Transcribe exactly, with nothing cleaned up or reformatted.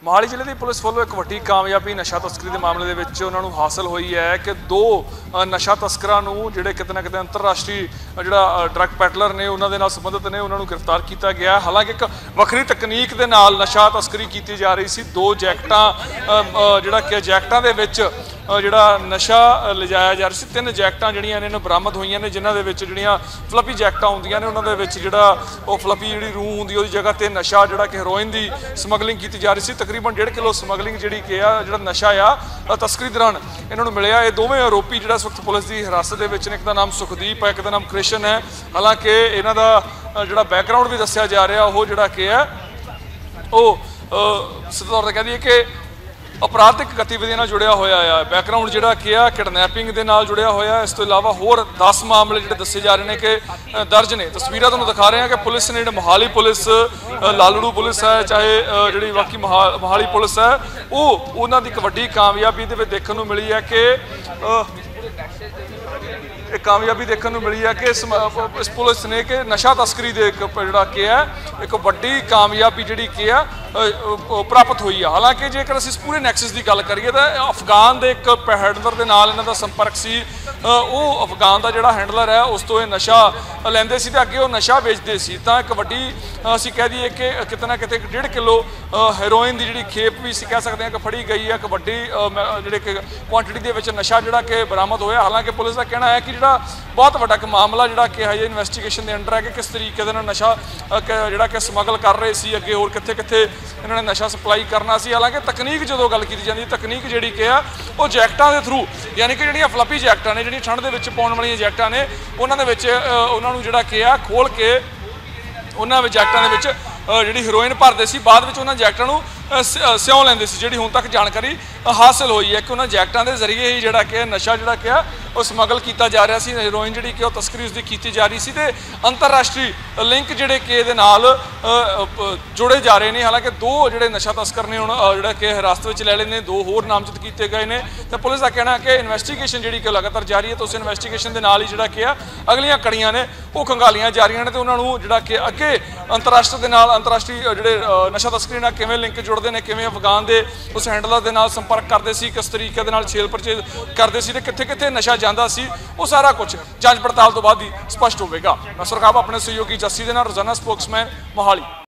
मोहाली जिले की पुलिस वालों एक वड्डी कामयाबी नशा तस्करी के मामले ਦੇ ਵਿੱਚ ਉਹਨਾਂ ਨੂੰ ਹਾਸਲ ਹੋਈ ਹੈ कि दो नशा तस्कਰਾਂ ਨੂੰ ਜਿਹੜੇ ਕਿਤੇ ਨਾ ਕਿਤੇ ਅੰਤਰਰਾਸ਼ਟਰੀ ਜਿਹੜਾ ਡਰੱਗ ਪੈਡਲਰ ਨੇ ਉਹਨਾਂ ਦੇ ਨਾਲ ਸੰਬੰਧਿਤ ਨੇ ਉਹਨਾਂ ਨੂੰ ਗ੍ਰਿਫਤਾਰ ਕੀਤਾ ਗਿਆ। ਹਾਲਾਂਕਿ ਇੱਕ ਵੱਖਰੀ ਤਕਨੀਕ ਦੇ ਨਾਲ ਨਸ਼ਾ ਤਸਕਰੀ ਕੀਤੀ ਜਾ ਰਹੀ ਸੀ। ਦੋ ਜੈਕਟਾਂ ਜਿਹੜਾ ਕਿ ਜੈਕਟਾਂ ਦੇ ਵਿੱਚ ਜਿਹੜਾ ਨਸ਼ਾ ਲਿਜਾਇਆ ਜਾ ਰਿਹਾ ਸੀ। ਤਿੰਨ ਜੈਕਟਾਂ ਜਿਹੜੀਆਂ ਨੇ ਬਰਾਮਦ ਹੋਈਆਂ ਨੇ ਜਿਨ੍ਹਾਂ ਦੇ ਵਿੱਚ ਜਿਹੜੀਆਂ ਫਲੱਪੀ ਜੈਕਟਾਂ ਹੁੰਦੀਆਂ ਨੇ ਉਹਨਾਂ ਦੇ ਵਿੱਚ ਜਿਹੜਾ ਉਹ ਫਲੱਪੀ ਜਿਹੜੀ ਰੂਹ ਹੁੰਦੀ ਉਹਦੀ ਜਗ੍ਹਾ ਤੇ ਨਸ਼ਾ ਜਿਹੜਾ ਕਿ ਹੈਰੋਇਨ ਦੀ ਸਮਗਲਿੰਗ ਕੀਤੀ ਜਾ ਰਹੀ ਸੀ। ਤਕਰੀਬਨ डेढ़ किलो ਸਮਗਲਿੰਗ ਜਿਹੜੀ ਕਿ ਆ ਜਿਹੜਾ ਨਸ਼ਾ ਆ ਤਸਕਰੀ ਦੌਰਾਨ ਇਹਨਾਂ ਨੂੰ ਮਿਲਿਆ। ਇਹ ਦੋਵੇਂ ਆਰੋਪੀ ਜਿਹੜਾ ਇਸ ਵਕਤ ਪੁਲਿਸ ਦੀ ਹਿਰਾਸਤ ਦੇ ਵਿੱਚ ਨੇ। ਇੱਕ ਦਾ ਨਾਮ ਸੁਖਦੀਪ ਹੈ, ਇੱਕ ਦਾ ਨਾਮ ਕ੍ਰਿਸ਼ਨ ਹੈ। ਹਾਲਾਂਕਿ ਇਹਨਾਂ ਦਾ ਜਿਹੜਾ ਬੈਕਗ੍ਰਾਉਂਡ ਵੀ ਦੱਸਿਆ ਜਾ ਰਿਹਾ ਉਹ ਜਿਹੜਾ ਕਿ ਹੈ ਉਹ ਸਿੱਧੇ ਤੌਰ 'ਤੇ ਕਹਿ ਦਈਏ ਕਿ अपराधिक गतिविधियों ਨਾਲ जुड़िया होया है। बैकग्राउंड जिहड़ा कि है किडनैपिंग के नाल जुड़िया होया। इस तो इलावा होर दस मामले जिहड़े दसे जा रहे हैं कि दर्ज ने। तस्वीरां तुहानूं दिखा रहे हैं कि पुलिस ने जिहड़ी मोहाली पुलिस लालड़ू पुलिस है चाहे जिहड़ी बाकी मोहाली पुलिस है वो उन्हां दी इक वड्डी कामयाबी दे विच देखण नूं मिली है कि एक कामयाबी देखने को मिली है कि इस, इस पुलिस ने कि नशा तस्करी दे जिहड़ा कि है एक वड्डी कामयाबी जिहड़ी कि है प्राप्त हुई है। हालांकि जेकर असीं इस पूरे नैक्सस की गल करिए तो अफगान के एक हैंडलर के नाल इन्हां दा संपर्क सी। वो अफगान का जिहड़ा हैंडलर है उस तो ये नशा लैंदे सी ते अगे वो नशा बेचते सी। तां एक वड्डी असीं कह दईए कि किते ना किते डेढ़ किलो हेरोइन की जिहड़ी खेप भी असीं कह सकते हैं कि फड़ी गई है। एक वड्डी जिहड़ी कि क्वांटिटी दे विच नशा जिहड़ा कि बरामद होया। हालांकि पुलिस का कहना है कि जिहड़ा बहुत वड्डा एक मामला जिहड़ा कि हजे इन्वेस्टिगेशन के अंडर है कि किस तरीके दे नाल नशा जिहड़ा कि समगल कर रहे सी अगे होर कित्थे कित्थे इन्होंने नशा सप्लाई करना सी। हालांकि तकनीक जो गल की जाती तकनीक जी कि वो जैकटा के थ्रू यानी कि जो फ्लपी जैकटा ने जी ठंड के पाने वाली जैकटा ने उन्होंने उन्होंने जोड़ा कि खोल के उन्होंने जैकटा के जी हेरोइन भरते सी। बाद में उन्होंने जैकटा सिउ लेंदे सी। जी हुण तक जानकारी हासिल हुई है कि उन्होंने जैकटा के जरिए ही जोड़ा कि नशा जोड़ा कि वो समगल किया जा रहा है। हेरोइन जी कि तस्करी उसकी की जा रही थी। अंतरराष्ट्रीय लिंक जोड़े कि जुड़े जा रहे हैं। हालांकि दो जोड़े नशा तस्कर ने हुण जोड़ा कि हिरासत में ले लेने दो होर नामजद किए गए हैं। तो पुलिस का कहना है कि इन्वेस्टिगेशन जी कि लगातार जारी है। तो उस इन्वेस्टिगेशन के नाल ही जोड़ा कि अगलियां कड़ियां ने वो खंगालियां जा रही हैं। तो उन्होंने जोड़ा कि अगे अंतरराष्ट्र के नाल अंतरराष्ट्रीय जोड़े नशा तस्करी नाल किवें लिंक जुड़ते हैं, किवें अफगान के उस हैंडलर के नाल संपर्क करते सी, किस तरीके दे नाल छेल परचेज करते सी, कित्थे कित्थे नशा जांदा सी, वो सारा कुछ जांच पड़ताल तो बाद ही स्पष्ट होगा। मैं सुरखाब अपने सहयोगी जस्सी दे नाल रोजाना स्पोक्समैन मोहाली।